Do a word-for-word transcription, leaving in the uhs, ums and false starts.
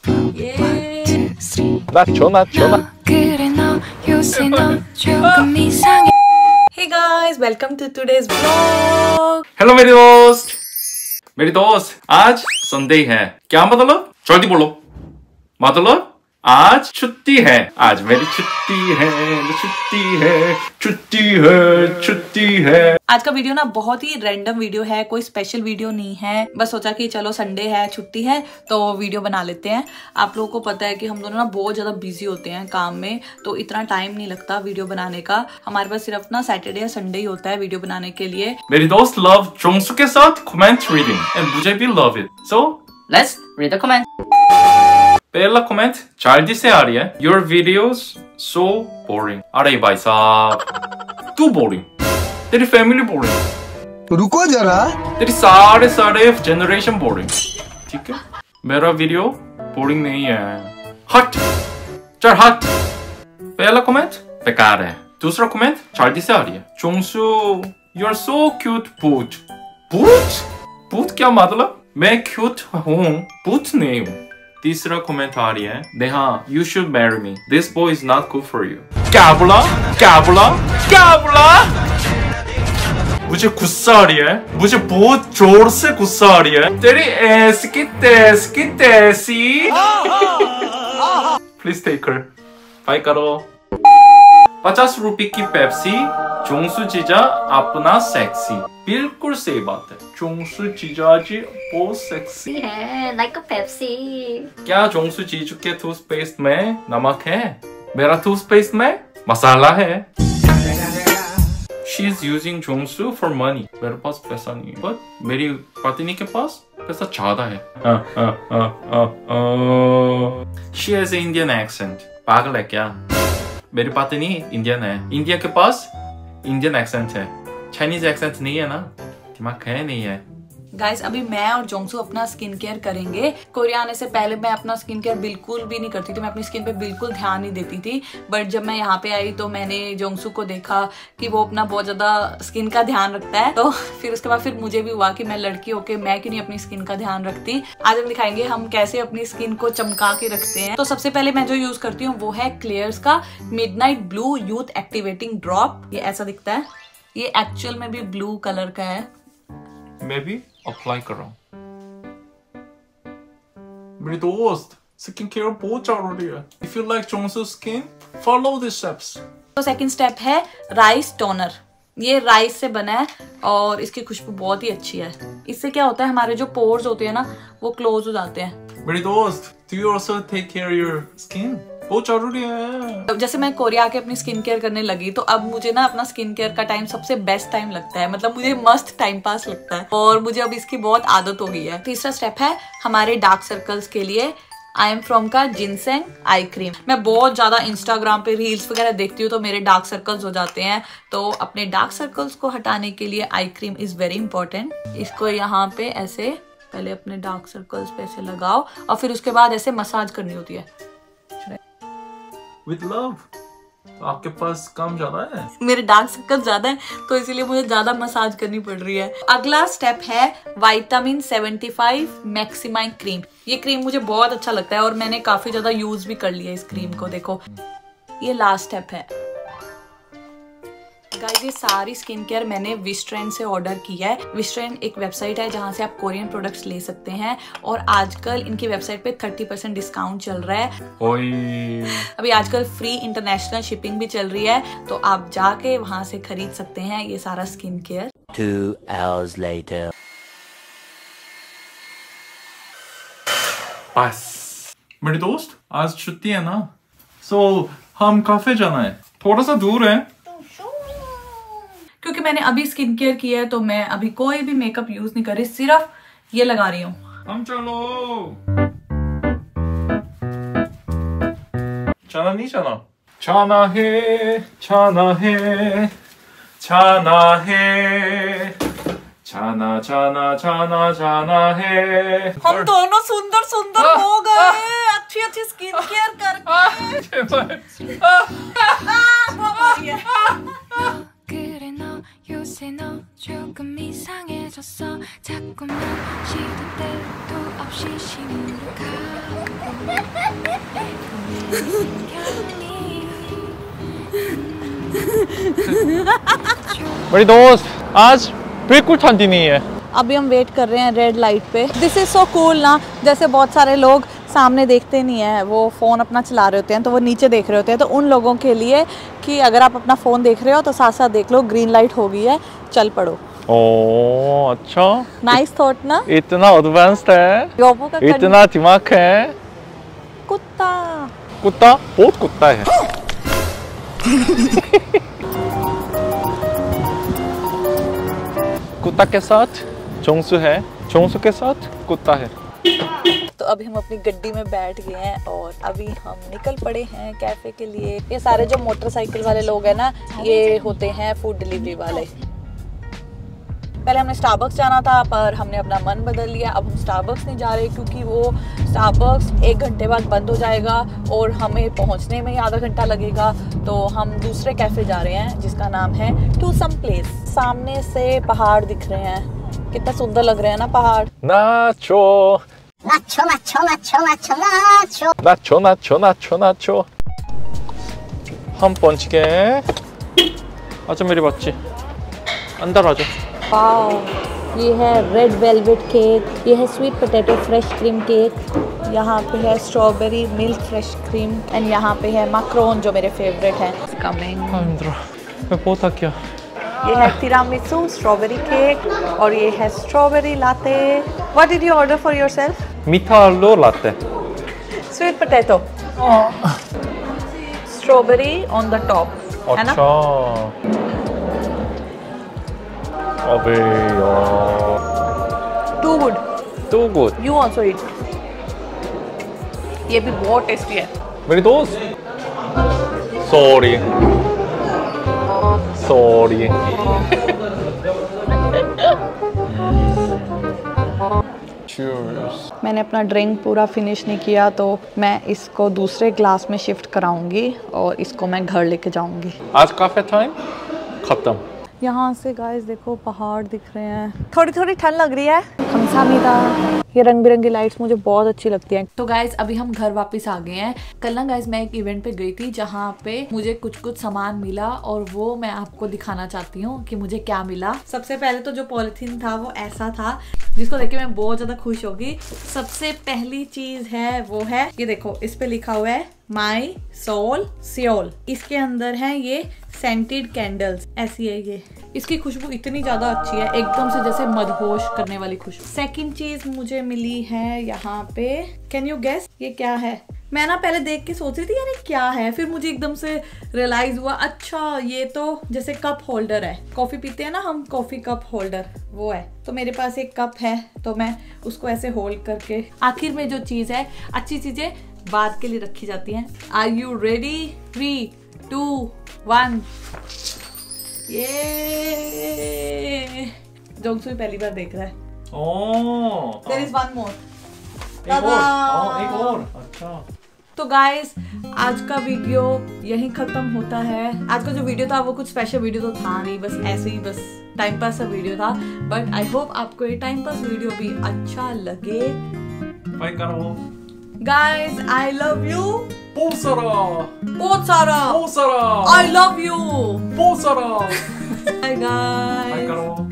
맞춰 맞춰 Hey guys, welcome to today's vlog. Hello मेरी दोस्त मेरी दोस्त आज संडे है। क्या मतलब? जल्दी बोलो। मतलब आज छुट्टी है। आज मेरी छुट्टी है, छुट्टी है, छुट्टी है, छुट्टी है। आज का वीडियो ना बहुत ही रैंडम वीडियो है, कोई स्पेशल वीडियो नहीं है। बस सोचा कि चलो संडे है, छुट्टी है तो वीडियो बना लेते हैं। आप लोगों को पता है कि हम दोनों ना बहुत ज्यादा बिजी होते हैं काम में, तो इतना टाइम नहीं लगता वीडियो बनाने का। हमारे पास सिर्फ ना सैटरडे या संडे ही होता है वीडियो बनाने के लिए। मेरी दोस्त लव जोंगसू के साथ कमेंट रीडिंग एंड मुझे भी love it. So let's read the comment. पहला कमेंट चार्जी से आ रही है। Your videos so boring। अरे भाई साहब तू बोरिंग, तेरी फैमिली बोरिंग, रुको जरा, तेरी सारे सारे जनरेशन बोरिंग। ठीक है, मेरा वीडियो बोरिंग नहीं है। हट चल हट। पहला कमेंट बेकार है। दूसरा कमेंट चार्जी से आ रही है। Jongsu you are so cute boot. Boot boot क्या मतलब? मैं क्यूट हूँ, बूट नहीं हूँ। तीसरा कमेंट आ रही है। Neha you should marry me, this boy is not good for you. क्या बोला क्या बोला क्या बोला? मुझे गुस्सा आ रही है, मुझे बहुत जोर से गुस्सा आ रही है। तेरी ऐसी की तैसी की तैसी। Please take her. बाय करो। पचास रुपए की पेप्सी। जोंगसू जीजा अपना सेक्सी। बिल्कुल सही बात है, जोंगसू जीजा जी बहुत सेक्सी है, लाइक अ पेप्सी। क्या जोंगसू जीजू के टूथपेस्ट में नमक है? मेरा टूथपेस्ट में मसाला है। She is using जोंगसू for money। मेरे पास पैसा नहीं है, बट मेरी पत्नी के पास पैसा ज्यादा है। आ, आ, आ, आ, आ। She has an Indian accent। पागल है क्या? मेरी पत्नी इंडियन है, इंडिया के पास इंडियन एक्सेंट है, चाइनीज एक्सेंट नहीं है ना। दिमाग है नहीं है। गाइस अभी मैं और जोंगसू अपना स्किन केयर करेंगे। कोरिया आने से पहले मैं अपना स्किन केयर बिल्कुल भी नहीं करती थी, मैं अपनी स्किन पे बिल्कुल ध्यान नहीं देती थी। बट जब मैं यहाँ पे आई तो मैंने जोंगसू को देखा कि वो अपना बहुत ज्यादा स्किन का ध्यान रखता है, तो फिर उसके बाद फिर मुझे भी हुआ कि मैं लड़की होके मैं क्यों नहीं अपनी स्किन का ध्यान रखती। आज हम दिखाएंगे हम कैसे अपनी स्किन को चमका के रखते हैं। तो सबसे पहले मैं जो यूज करती हूँ वो है क्लेयर्स का midnight blue youth activating drop. ये ऐसा दिखता है, ये एक्चुअल में भी ब्लू कलर का है। मैं भी अप्लाई कर रहा हूँ। मेरी दोस्त स्किन केयर बहुत जरूरी है। If you like Jongsu skin, follow these steps। तो सेकंड स्टेप है राइस टोनर। ये राइस से बना है और इसकी खुशबू बहुत ही अच्छी है। इससे क्या होता है, हमारे जो पोर्स होते हैं ना वो क्लोज हो जाते हैं। मेरी दोस्त do you also take care of your skin? बहुत जरूरी है। जैसे मैं कोरिया आके अपनी स्किन केयर करने लगी तो अब मुझे ना अपना स्किन केयर का टाइम सबसे बेस्ट टाइम लगता है, मतलब मुझे मस्त टाइम पास लगता है और मुझे अब इसकी बहुत आदत हो गई है। तीसरा स्टेप है हमारे डार्क सर्कल्स के लिए आई एम फ्रॉम का जिनसेंग आई क्रीम। मैं बहुत ज्यादा इंस्टाग्राम पे रील्स वगैरह देखती हूँ तो मेरे डार्क सर्कल्स हो जाते हैं, तो अपने डार्क सर्कल्स को हटाने के लिए eye cream is very important. इसको यहाँ पे ऐसे पहले अपने डार्क सर्कल्स पे ऐसे लगाओ और फिर उसके बाद ऐसे मसाज करनी होती है। With love। तो आपके पास काम ज्यादा है, मेरे डार्क सर्कल ज्यादा है तो इसीलिए मुझे ज्यादा मसाज करनी पड़ रही है। अगला स्टेप है vitamin seventy five maximise cream. ये क्रीम मुझे बहुत अच्छा लगता है और मैंने काफी ज्यादा यूज भी कर लिया इस क्रीम को। देखो ये लास्ट स्टेप है। गाइस ये सारी स्किन केयर मैंने विस्ट्रेन से ऑर्डर किया है। विस्ट्रेन एक वेबसाइट है जहां से आप कोरियन प्रोडक्ट्स ले सकते हैं और आजकल इनकी वेबसाइट पे थर्टी परसेंट डिस्काउंट चल रहा है। ओए। अभी आजकल फ्री इंटरनेशनल शिपिंग भी चल रही है, तो आप जाके वहां से खरीद सकते हैं ये सारा skin care. Two hours later। बस मेरी दोस्त आज छुट्टी है ना, सो हम काफे जाना है, थोड़ा सा दूर है। क्योंकि मैंने अभी स्किन केयर किया है तो मैं अभी कोई भी मेकअप यूज नहीं कर रही, सिर्फ ये लगा रही हूँ। हम चलो। जाना नहीं जाना? जाना है जाना है जाना है जाना जाना जाना जाना है। हम दोनों सुंदर सुंदर हो गए अच्छी अच्छी स्किन केयर करके। 그래 너 요새 너 조금 이상해졌어 자꾸만 시도 때도 없이 시무룩하고 मेरी दोस्त आज बिल्कुल ठंडी नहीं है। अभी हम वेट कर रहे हैं रेड लाइट पे। दिस इज सो कूल ना, जैसे बहुत सारे लोग सामने देखते नहीं है, वो फ़ोन अपना चला रहे होते हैं तो वो नीचे देख रहे होते हैं, तो उन लोगों के लिए कि अगर आप अपना फ़ोन देख रहे हो तो साथ साथ देख लो ग्रीन लाइट हो गई है, चल पड़ो। ओ अच्छा, नाइस थॉट ना। इतना एडवांस्ड है, योबो का इतना दिमाग है। कुत्ता कुत्ता बहुत कुत्ता है। कुत्ता के साथ जोंगसू है, जोंगसू के साथ कुत्ता है। तो अभी हम अपनी गड्डी में बैठ गए हैं और अभी हम निकल पड़े हैं कैफे के लिए। ये सारे जो मोटरसाइकिल वाले लोग हैं ना, ये होते हैं फूड डिलीवरी वाले। पहले हमने स्टारबक्स जाना था पर हमने अपना मन बदल लिया। अब हम स्टारबक्स नहीं जा रहे क्योंकि वो स्टारबक्स एक घंटे बाद बंद हो जाएगा और हमें पहुंचने में ही आधा घंटा लगेगा। तो हम दूसरे कैफे जा रहे हैं जिसका नाम है टू सम प्लेस। सामने से पहाड़ दिख रहे हैं, कितना सुंदर लग रहे हैं ना पहाड़। नाचो नाचो नाचो नाचो नाचो नाचो नाचो नाचो नाचो नाचो। हम पहुंच गए। अच्छा मेरी बच्ची अंदर आ जाओ। वाओ, ये है रेड वेलवेट केक, ये है sweet potato fresh cream cake, यहाँ पे है strawberry milk fresh cream and यहाँ पे है माक्रोन जो मेरे फेवरेट है। कमिंग। मैं बहुत थक गया। ये है तिरामिसू स्ट्रॉबेरी केक और ये है strawberry latte. What did you order for yourself? मीठा आलू latte. Sweet potato, strawberry on the top, है ना? अच्छा अबे यार, too good, too good. You also eat. ये भी बहुत टेस्टी है। मेरी दोस्त सॉरी सॉरी। मैंने अपना ड्रिंक पूरा फिनिश नहीं किया तो मैं इसको दूसरे ग्लास में शिफ्ट कराऊंगी और इसको मैं घर लेके जाऊंगी। आज काफे टाइम खत्म। यहाँ से गाइस देखो पहाड़ दिख रहे हैं, थोड़ी थोड़ी ठंड लग रही है। खमसामीदा, ये रंग बिरंगी लाइट्स मुझे बहुत अच्छी लगती हैं। तो गाइस अभी हम घर वापस आ गए हैं। कल ना गाइस मैं एक इवेंट पे गई थी जहाँ पे मुझे कुछ कुछ सामान मिला और वो मैं आपको दिखाना चाहती हूँ कि मुझे क्या मिला। सबसे पहले तो जो पॉलिथीन था वो ऐसा था जिसको देख के मैं बहुत ज्यादा खुश होगी। सबसे पहली चीज है वो है ये देखो, इस पे लिखा हुआ है माई सोल सियोल। इसके अंदर है ये सेंटेड कैंडल्स, ऐसी है ये। इसकी खुशबू इतनी ज्यादा अच्छी है, एकदम से जैसे मदहोश करने वाली खुशबू। सेकंड चीज मुझे मिली है यहाँ पे, कैन यू गेस ये क्या है? मैं ना पहले देख के सोच रही थी यार क्या है, फिर मुझे एकदम से रियलाइज हुआ अच्छा ये तो जैसे कप होल्डर है। कॉफी पीते हैं ना हम, कॉफी कप होल्डर वो है। तो मेरे पास एक कप है तो मैं उसको ऐसे होल्ड करके, आखिर में जो चीज है, अच्छी चीजें बाद के लिए रखी जाती हैं। Are you ready? Three two one. ये जोंगसू पहली बार देख रहा है। Oh, there is one more. एक और, oh, एक और, अच्छा। तो गाइस आज का वीडियो यहीं खत्म होता है। आज का जो वीडियो था वो कुछ स्पेशल वीडियो तो था नहीं, बस ऐसे ही बस टाइम पास का वीडियो था। बट आई होप आपको ये टाइम पास वीडियो भी अच्छा लगे। बाय करो गाइस, आई लव यू बहुत सारा, बहुत सारा, बहुत सारा। आई लव यू बहुत सारा। Bye guys. बाय करो।